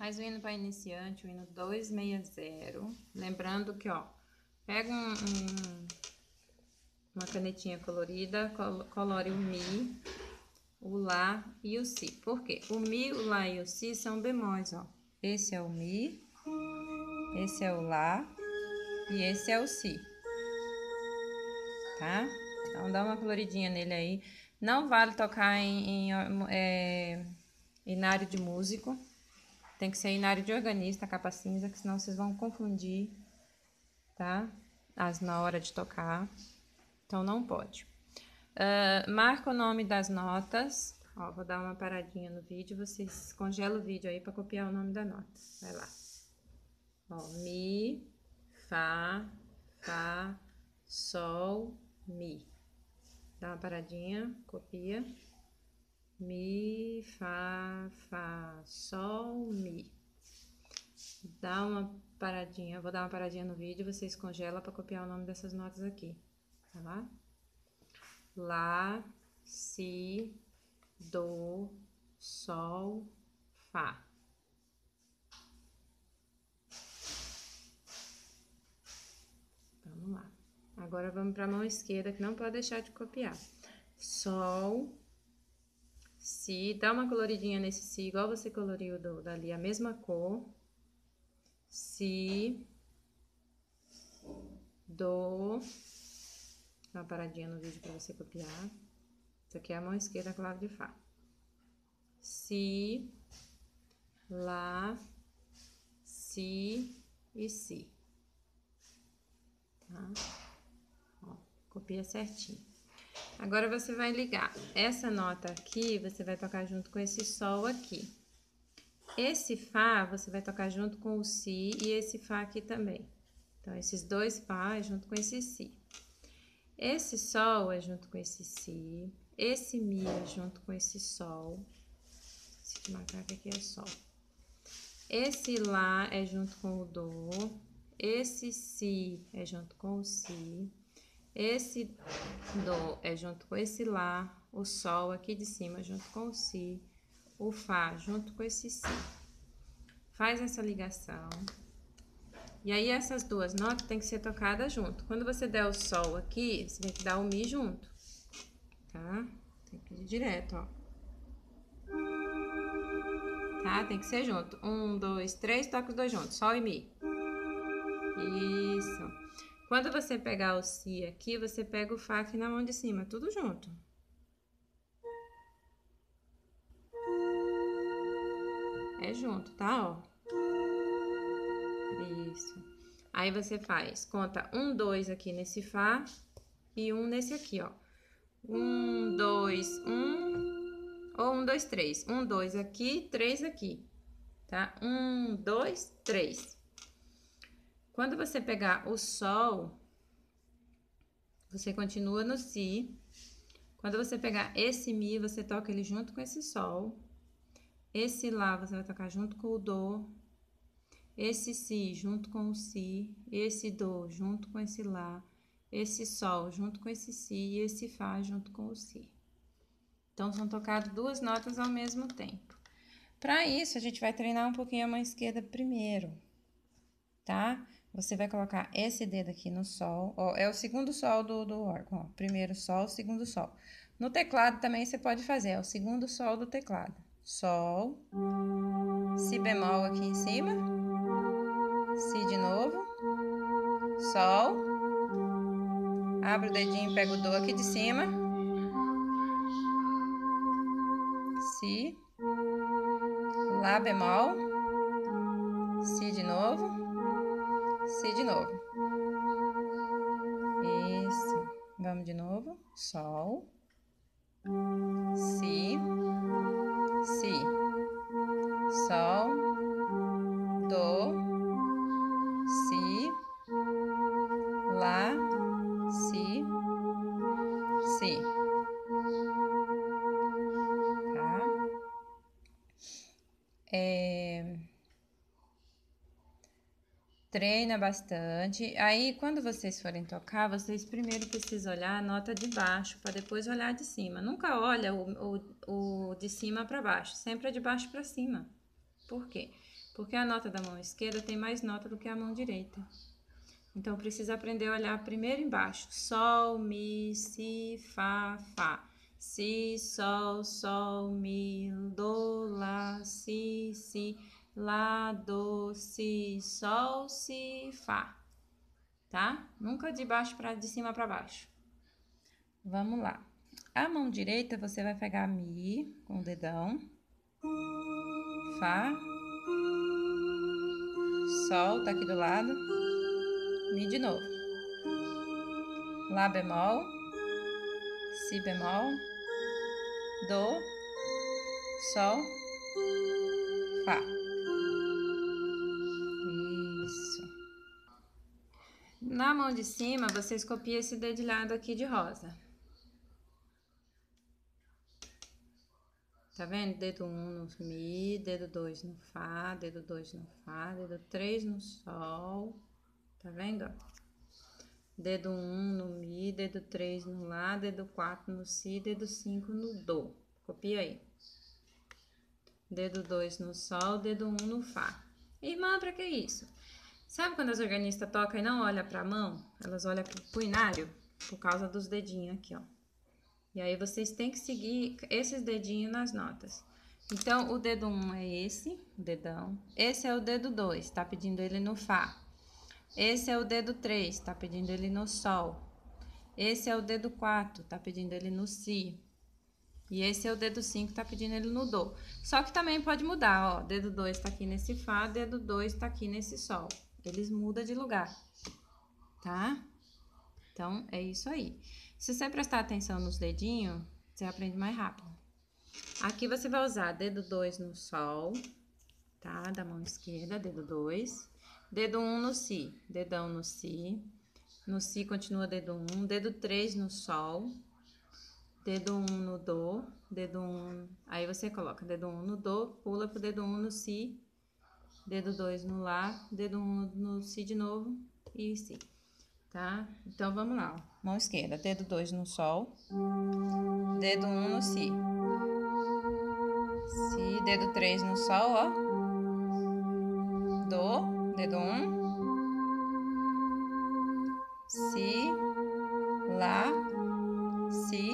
Faz o hino para iniciante, o hino 260. Lembrando que, ó, pega uma canetinha colorida, colore o Mi, o Lá e o Si. Por quê? O Mi, o Lá e o Si são bemóis, ó. Esse é o Mi, esse é o Lá e esse é o Si. Tá? Então dá uma coloridinha nele aí. Não vale tocar em inário de músico. Tem que ser inário de organista, capa cinza, que senão vocês vão confundir, tá? Na hora de tocar. Então não pode. Marca o nome das notas. Ó, vou dar uma paradinha no vídeo. Vocês congelam o vídeo aí para copiar o nome da nota. Vai lá. Ó, Mi, Fá, Sol, Mi. Dá uma paradinha, copia. Mi, Fá, Sol, Mi. Dá uma paradinha, vou dar uma paradinha no vídeo, vocês congelam para copiar o nome dessas notas aqui. Tá lá? Lá, Si, Do, Sol, Fá. Vamos lá. Agora vamos para a mão esquerda, que não pode deixar de copiar. Sol, Si, dá uma coloridinha nesse Si, igual você coloriu dali, a mesma cor. Si, Do, dá uma paradinha no vídeo para você copiar. Isso aqui é a mão esquerda, a clave de Fá. Si, Lá, Si e Si. Tá? Ó, copia certinho. Agora você vai ligar essa nota aqui, você vai tocar junto com esse Sol aqui. Esse Fá você vai tocar junto com o Si e esse Fá aqui também. Então, esses dois Fá é junto com esse Si. Esse Sol é junto com esse Si. Esse Mi é junto com esse Sol. Esse macaco aqui é Sol. Esse Lá é junto com o Do. Esse Si é junto com o Si. Esse Do é junto com esse Lá. O Sol aqui de cima junto com o Si. O Fá junto com esse Si. Faz essa ligação. E aí essas duas notas tem que ser tocadas junto. Quando você der o Sol aqui, você tem que dar o Mi junto. Tá? Tem que ir direto, ó. Tá? Tem que ser junto. 1, 2, 3, toca os dois juntos. Sol e Mi. Isso. Quando você pegar o Si aqui, você pega o Fá aqui na mão de cima. Tudo junto. É junto, tá? Ó. Isso. Aí você faz, conta 1, 2 aqui nesse Fá e 1 nesse aqui, ó. 1, 2, 1. Ou 1, 2, 3. 1, 2 aqui, 3 aqui. Tá? 1, 2, 3. Quando você pegar o Sol, você continua no Si. Quando você pegar esse Mi, você toca ele junto com esse Sol. Esse Lá você vai tocar junto com o Do. Esse Si junto com o Si. Esse Do junto com esse Lá. Esse Sol junto com esse Si e esse Fá junto com o Si. Então, são tocadas duas notas ao mesmo tempo. Para isso, a gente vai treinar um pouquinho a mão esquerda primeiro, tá? Você vai colocar esse dedo aqui no Sol, ó, é o segundo Sol do órgão, ó. Primeiro Sol, segundo Sol. No teclado também você pode fazer, é o segundo Sol do teclado. Sol, Si bemol aqui em cima, Si de novo, Sol, abre o dedinho e pega o Do aqui de cima, Si, Lá bemol, Si de novo, Si de novo. Isso. Vamos de novo. Sol, Si, Si, Sol, Do, Si, Lá, Si, Si. Tá? Treina bastante. Aí, quando vocês forem tocar, vocês primeiro precisam olhar a nota de baixo, para depois olhar de cima. Nunca olha o de cima para baixo, sempre é de baixo para cima. Por quê? Porque a nota da mão esquerda tem mais nota do que a mão direita. Então, precisa aprender a olhar primeiro embaixo. Sol, mi, si, fá, fá. Si, sol, mi, do, lá, si, lá, do, si, sol, si, fá. Tá? Nunca de cima para baixo. Vamos lá. A mão direita, você vai pegar mi com o dedão. Fá. Sol, tá aqui do lado. Mi de novo. Lá bemol. Si bemol. Do. Sol. Fá. Isso. Na mão de cima, vocês copiam esse dedilhado aqui de rosa. Tá vendo? Dedo 1 no mi, dedo 2 no fá, dedo 2 no fá, dedo 3 no sol. Tá vendo? Dedo 1 no mi, dedo 3 no lá, dedo 4 no si, dedo 5 no do. Copia aí. Dedo 2 no sol, dedo 1 no fá. Irmã, pra que isso? Sabe quando as organistas tocam e não olham pra mão? Elas olham pro punhário, por causa dos dedinhos aqui, ó. E aí, vocês têm que seguir esses dedinhos nas notas. Então, o dedo 1 é esse, o dedão. Esse é o dedo 2, tá pedindo ele no fá. Esse é o dedo 3, tá pedindo ele no sol. Esse é o dedo 4, tá pedindo ele no si. E esse é o dedo 5, tá pedindo ele no do. Só que também pode mudar, ó. Dedo 2 tá aqui nesse fá, dedo 2 tá aqui nesse sol. Eles mudam de lugar, tá? Então, é isso aí. Se você prestar atenção nos dedinhos, você aprende mais rápido. Aqui você vai usar dedo 2 no sol, tá? Da mão esquerda, dedo 2. Dedo 1 no si, dedão no si. No si continua dedo 1. Dedo 3 no sol. Dedo 1 no do. Dedo 1. Aí você coloca dedo 1 no do, pula pro dedo 1 no si. Dedo 2 no lá. Dedo 1 no si de novo. E si. Tá? Então, vamos lá. Ó. Mão esquerda, dedo 2 no sol. Dedo 1 no si. Si, dedo 3 no sol, ó. Do, dedo 1. Si, lá, si.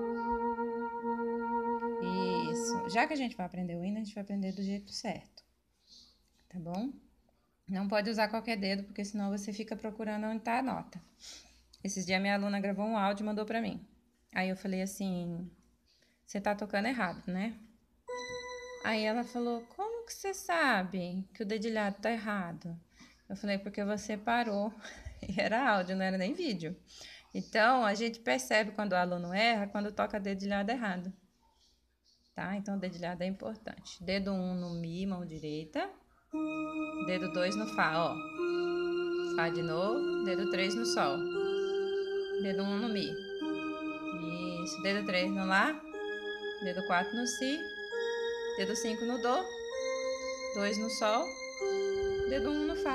Isso. Já que a gente vai aprender o hino, a gente vai aprender do jeito certo. Tá bom? Não pode usar qualquer dedo, porque senão você fica procurando onde tá a nota. Esses dias minha aluna gravou um áudio e mandou pra mim. Aí eu falei assim, você tá tocando errado, né? Aí ela falou, como que você sabe que o dedilhado tá errado? Eu falei, porque você parou. E era áudio, não era nem vídeo. Então, a gente percebe quando o aluno erra, quando toca dedilhado errado. Tá? Então, o dedilhado é importante. Dedo 1 no mi, mão direita. Dedo 2 no fá, ó. Fá de novo. Dedo 3 no sol. Dedo 1 no mi. Isso. Dedo 3 no lá. Dedo 4 no si. Dedo 5 no do. 2 no sol. Dedo 1 no fá.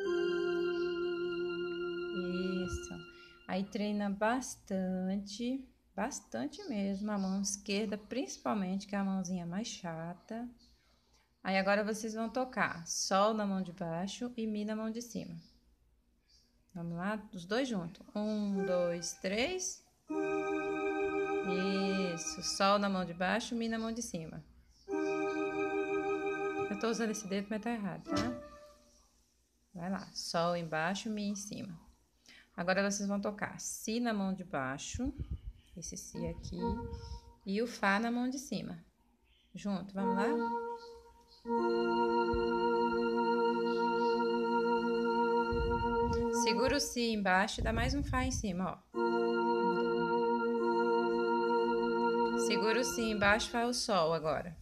Isso. Aí treina bastante. Bastante mesmo. A mão esquerda, principalmente, que é a mãozinha mais chata. Aí agora vocês vão tocar sol na mão de baixo e mi na mão de cima. Vamos lá? Os dois juntos. 1, 2, 3. Isso. Sol na mão de baixo, mi na mão de cima. Eu tô usando esse dedo, mas tá errado, tá? Vai lá. Sol embaixo, mi em cima. Agora vocês vão tocar si na mão de baixo. Esse si aqui. E o fá na mão de cima. Junto. Vamos lá? Segura o si embaixo e dá mais um fá em cima, ó. Segura o si embaixo e faz o sol agora.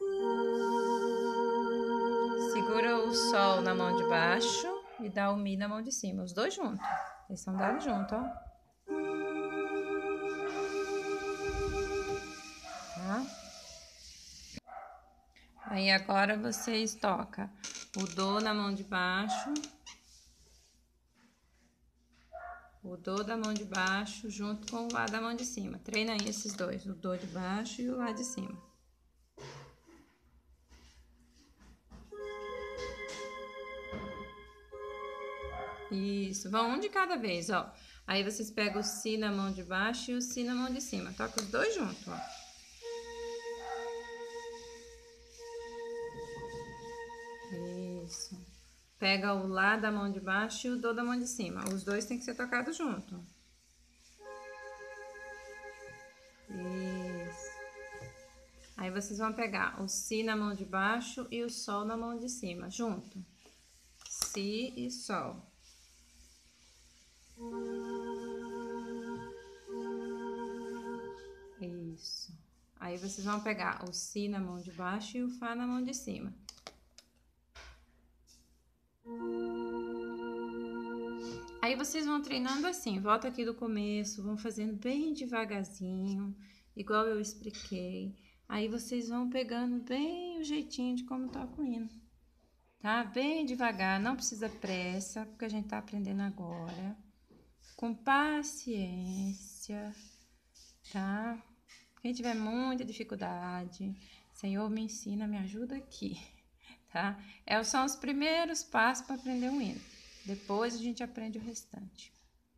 Segura o sol na mão de baixo e dá o mi na mão de cima. Os dois juntos. Eles são dados juntos, ó. Tá? Aí agora vocês tocam o do na mão de baixo. O do da mão de baixo junto com o lá da mão de cima. Treina aí esses dois, o do de baixo e o lá de cima. Isso, vão um de cada vez, ó. Aí vocês pegam o si na mão de baixo e o si na mão de cima. Toca os dois juntos, ó. Isso. Pega o lá da mão de baixo e o do da mão de cima. Os dois tem que ser tocados junto. Isso. Aí vocês vão pegar o si na mão de baixo e o sol na mão de cima, junto. Si e sol. Isso. Aí vocês vão pegar o si na mão de baixo e o fá na mão de cima. Aí vocês vão treinando assim, volta aqui do começo, vão fazendo bem devagarzinho, igual eu expliquei. Aí vocês vão pegando bem o jeitinho de como toca o hino, tá? Bem devagar, não precisa pressa, porque a gente tá aprendendo agora. Com paciência, tá? Quem tiver muita dificuldade, Senhor, me ensina, me ajuda aqui, tá? São os primeiros passos para aprender um hino. Depois a gente aprende o restante.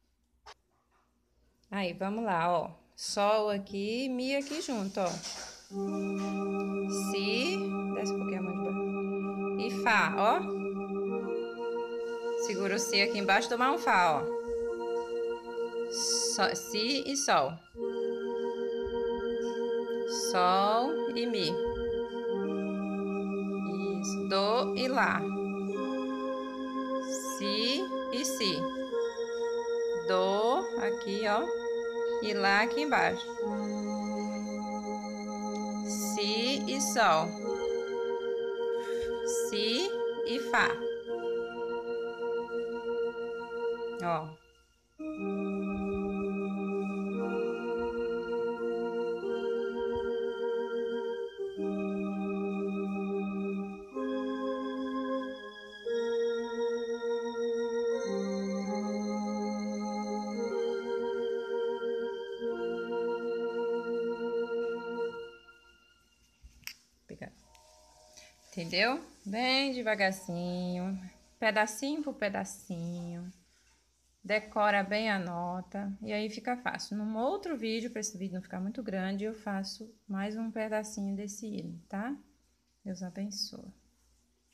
Aí, vamos lá, ó. Sol aqui, mi aqui junto, ó. Si, desce um pouquinho a mão de baixo. E fá, ó. Segura o si aqui embaixo, tomar um fá, ó. Si e sol. Sol e mi. Isso, do e lá. Si e si. Do aqui, ó. E lá aqui embaixo. Si e sol. Si e fá. Ó. Entendeu? Bem devagarzinho, pedacinho por pedacinho. Decora bem a nota e aí fica fácil. Num outro vídeo, para esse vídeo não ficar muito grande, eu faço mais um pedacinho desse hino, tá? Deus abençoe.